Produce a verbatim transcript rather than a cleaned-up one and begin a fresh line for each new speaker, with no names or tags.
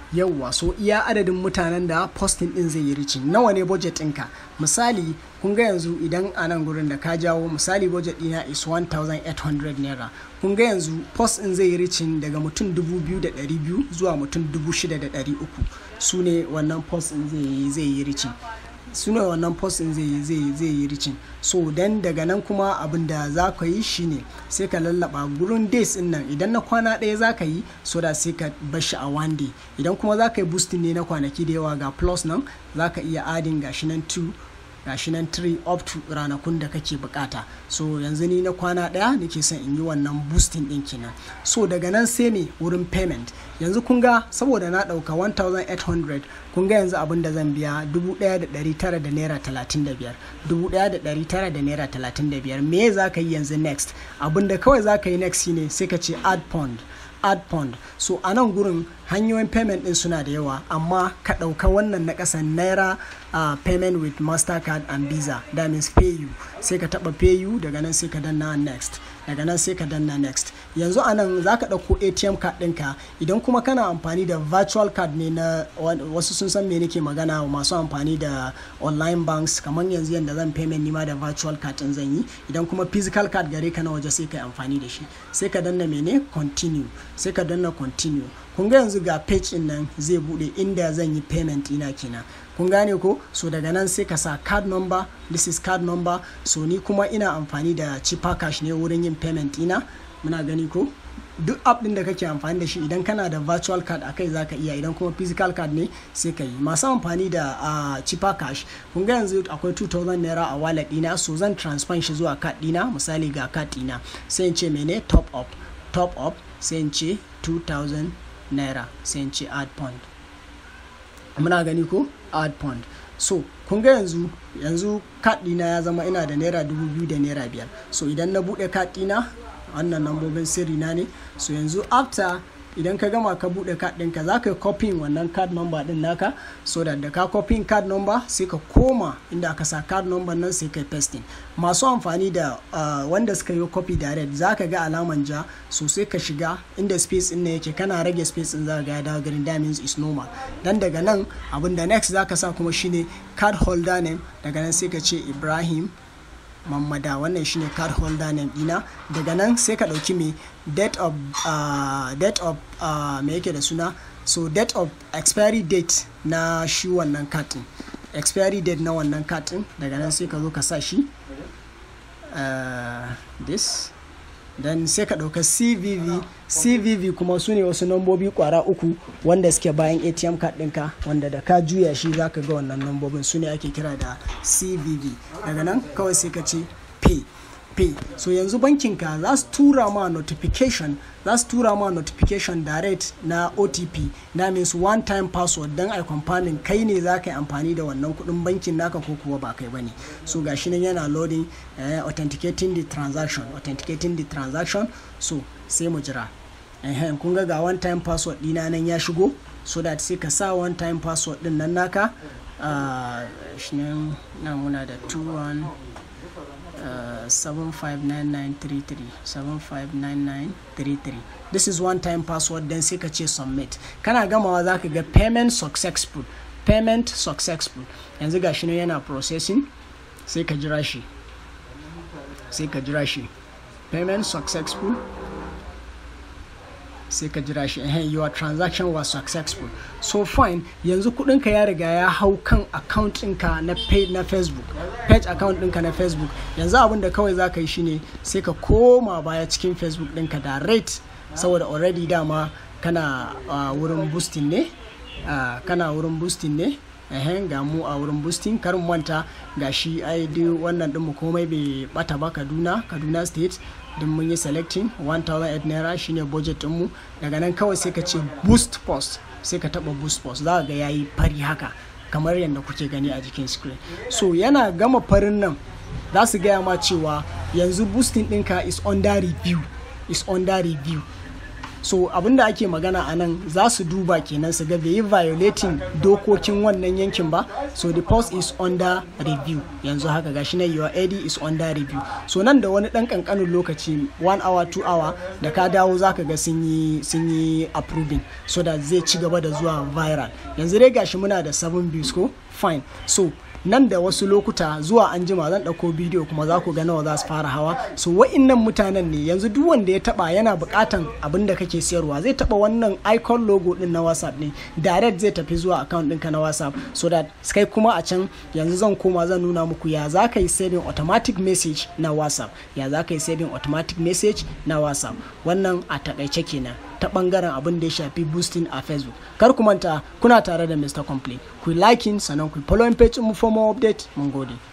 yauwa so iya adadin mutanen da posting din zai yi reaching. Nawa ne budget ɗinka? Misali kun ga yanzu idan a nan gurin da ka jawo misali budget ɗina is one thousand eight hundred naira, kun ga yanzu post din zai yi reaching daga mutum dubu biyu da ɗari biyu zuwa mutum dubu shida da ɗari uku. Su ne wannan post din zai zai yi reaching. Suna wannan post din zai zai zai yi reaching. So dan daga nan kuma abin da za ka yi shine sai ka lallaba gurin days din nan, idan na kwana ɗaya za ka yi so da sai ka bar shi a one day. Idan kuma za ka yi boosting ne na kwanaki da yawa, ga plus nan za ka iya adding gashi nan two gashi nan three up to ranakun da kake bukata. So yanzu ni na kwana ɗaya nake son in yi wannan boosting din kenan. So daga nan sai me wurin payment. Yanzu kun ga saboda na ɗauka one thousand eight hundred, kun ga yanzu abin da zan biya dubu ɗaya da ɗari tara da naira talatin da biyar. dubu ɗaya da ɗari tara da naira talatin da biyar. Me za ka yi yanzu next? Abin da kawai za ka yi next shine sai ka ce add pound. add pound. So a nan gurin hanyoyin payment din suna da yawa, amma ka ɗauka wannan na ƙasan naira uh, payment with Mastercard and Visa, that means pay you. Sai ka taɓa pay you, daga nan sai ka danna next, daga nan sai ka danna next. Yanzu a nan za ka ɗauko A T M card ɗinka. Idan kuma kana amfani da virtual card ne na wasu sun san me nake magana, masu amfani da online banks kamar yanzu yanda zan payment nima da virtual card ɗin zan yi. Idan kuma physical card gare ka na waje sai ka yi amfani da shi. Sai ka danna mene continue, sai ka danna continue. Kun ga yanzu ga page din nan zai bude inda zan yi payment ina kenan. Kun gane ko? So daga nan sai ka sa card number, this is card number. So ni kuma ina amfani da Chipper Cash ne wurin yin payment ina. Muna gani ko? Duk app din da kake amfani da shi, idan kana da virtual card akai zaka iya, idan kuma physical card ne sai ka yi. Masu amfani da uh, Chipper Cash, kun ga yanzu akwai two thousand naira a wallet dina, so zan transfer shi zuwa card dina. Misali ga card dina, sai in ce mene top up, top up, sai in ce two thousand naira, sai in ce add pound. Muna gani ko? Add pound. So kun ga yanzu yanzu card dina ya zama ina da naira dubu biyu da naira biyar. So idan na bude card dina, wannan lambobin sirri na ne. So yanzu after idan ka gama ka bude card ɗinka, za ka yi copying wannan card number din naka, so that da ka copying card number sai ka koma inda aka sa card number nan sai ka pasting. Masu amfani da uh, wanda suka yi copy direct, za ka ga alaman ja, so sai ka shiga inda space din ne yake, kana rage space din za ka ga ya dawo green, that means is normal. Dan daga nan abin da next za ka sa kuma shine card holder name, daga nan sai ka ce Ibrahim Mamada, wannan shine card holder name dina. Daga nan sai ka dauki me date of uh, date of uh, me yake da suna, so date of expiry date na shi wannan card din, expiry date na wannan card din. Daga nan sai ka zo ka sa shi uh, this, then sai ka dauka C V V. C V V kuma su ne wasu nambobi kwara uku wanda suke bayan A T M card ɗinka, wanda da ka juya shi zaka ga wannan nambobin, su ne ake kira da C V V. Daga nan kawai sai ka ce pay pay. So yanzu bankinka za su tura ma notification, za su tura ma notification direct na O T P, na means one time password, dan ai confirming kai ne za ka yi amfani da wannan kudin bankin naka ko kuwa ba kai bane. So gashi nan yana loading, uh, authenticating the transaction, authenticating the transaction. So sai mu jira. Eh kun ga ga one time password dina nan ya shigo, so that sai ka sa one time password din nan naka. Uh, shi nan na muna da two one Uh, seven five nine nine three three seven five nine nine three three. This is one time password, then sai ka ce submit. Kana gamawa za ka ga payment successful, payment successful. Yanzu gashi nan yana processing, sai ka jira shi, sai ka jira shi payment successful, sai ka jira shi. eh your transaction was successful. So fine, yanzu kudin ka ya riga ya hau kan account ɗinka na page na Facebook, page account ɗinka na Facebook. Yanzu abin da kawai zaka yi shine sai ka koma baya cikin Facebook ɗinka da rate, saboda already dama kana uh, wurin boosting ne, uh, kana wurin boosting ne. eh ga mu a wurin boosting, karin manta gashi ai dai wannan din mu komai bai bata ba. Kaduna Kaduna State din mun yi selecting one thousand eight naira shine budget din mu. Daga nan kawai sai ka ce boost post, sai ka taba boost post, za ka ga yayi fari haka kamar yadda kuke gani a jikin screen. So yana gama farin nan za su gaya ma cewa yanzu boosting ɗinka is under review, is under review. so abinda ake magana a nan za su duba kenan su ga bai yi violating dokokin wannan yankin ba. So the post is under review, yanzu haka gashi nan your A D is under review. So nan da wani dan kankanin lokaci one hour two hour da ka dawo zaka ga sun yi sun yi approving, so that zai ci gaba da zuwa viral. Yanzu dai gashi muna da seven views ko fine. So nan da wasu lokuta zuwa anjima zan ɗauko bidiyo kuma za ku ga nawa za su fara hawa. So wa'innan mutanen ne yanzu duk wanda ya taba yana buƙatan abin da kake siyarwa zai taba wannan icon logo din na WhatsApp ne, direct zai tafi zuwa account ɗinka na WhatsApp, so that kai kuma a can yanzu zan koma zan nuna muku ya za ka yi saving automatic message na WhatsApp, ya za ka yi saving automatic message na WhatsApp. Wannan a takaice kenan ta bangaren abin da ya shafi boosting a Facebook. Kar ku manta kuna tare da Mister Complete, ku liking sannan ku following page mu for more update. Mun gode.